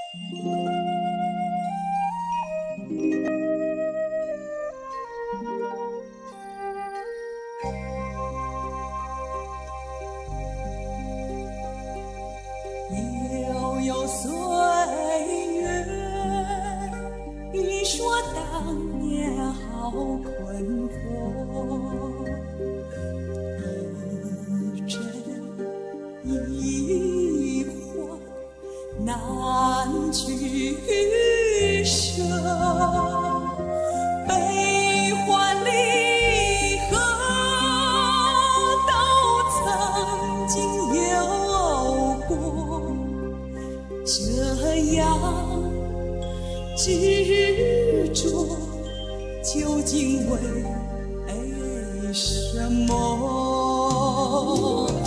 悠悠岁月，你说当年好困惑，一真一幻难取舍，悲欢离合都曾经有过，这样执着究竟为什么？